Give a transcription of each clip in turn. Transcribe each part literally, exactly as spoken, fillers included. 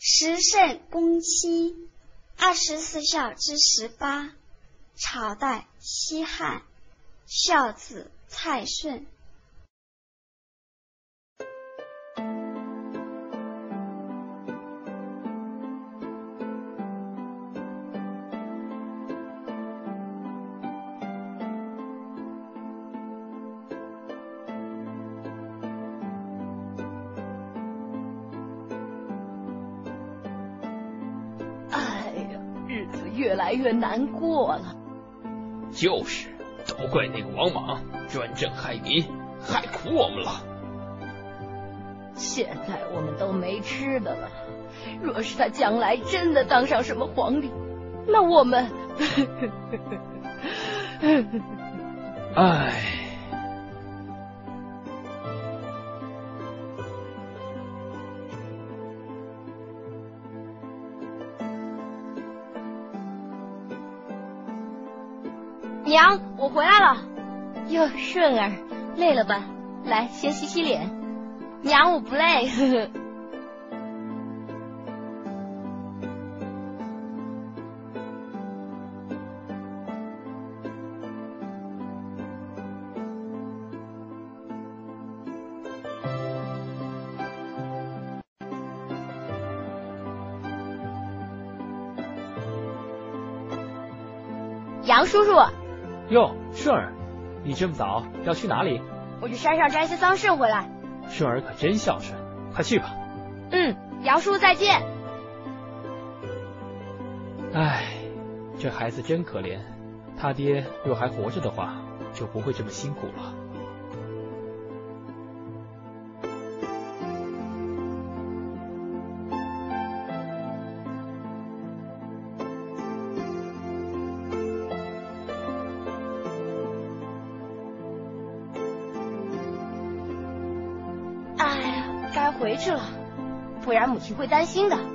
时胜公期二十四孝之十八，朝代西汉，孝子蔡顺。 越来越难过了。 就是，都怪那个王莽专政害民，害苦我们了。 现在我们都没吃的了，若是他将来真的当上什么皇帝，那我们…… 唉。 娘，我回来了。哟，顺儿，累了吧？来，先洗洗脸。娘，我不累。呵呵。杨叔叔。 哟，顺儿，你这么早要去哪里？ 我去山上摘些桑葚回来。 顺儿可真孝顺，快去吧。 嗯，杨叔再见。 唉，这孩子真可怜，他爹若还活着的话，就不会这么辛苦了。 回去了，不然母亲会担心的。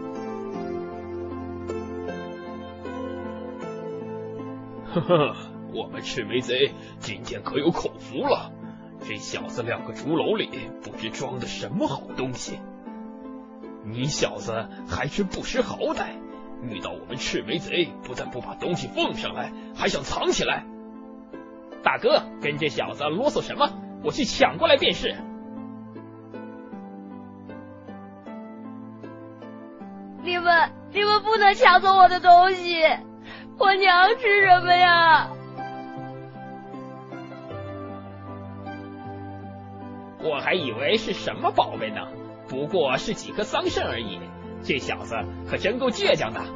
呵呵，我们赤眉贼今天可有口福了。这小子两个竹篓里不知装的什么好东西。你小子还真不识好歹，遇到我们赤眉贼，不但不把东西奉上来，还想藏起来。大哥，跟这小子啰嗦什么？我去抢过来便是。 你们你们不能抢走我的东西，我娘吃什么呀？ 我还以为是什么宝贝呢，不过是几颗桑葚而已。这小子可真够倔强的。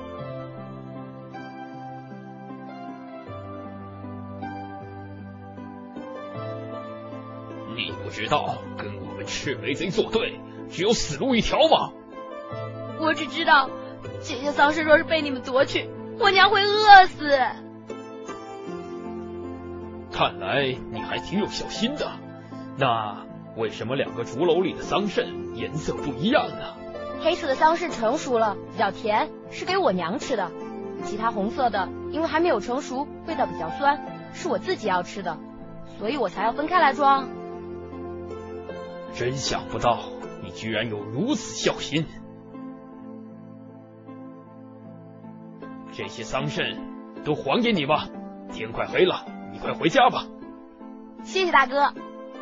你不知道跟我们赤眉贼作对，只有死路一条吗？ 我只知道，这些桑葚若是被你们夺去，我娘会饿死。 看来你还挺有小心的。那为什么两个竹篓里的桑葚颜色不一样呢？ 黑色的桑葚成熟了，比较甜，是给我娘吃的。其他红色的，因为还没有成熟，味道比较酸，是我自己要吃的，所以我才要分开来装。 真想不到你居然有如此孝心。这些桑葚都还给你吧，天快黑了，你快回家吧。 谢谢大哥。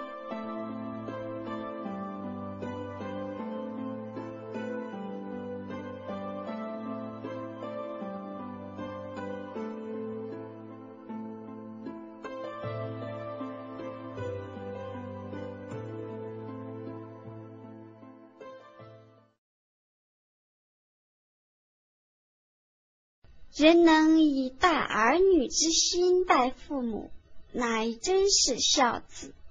人能以待儿女之心待父母，乃真是孝子。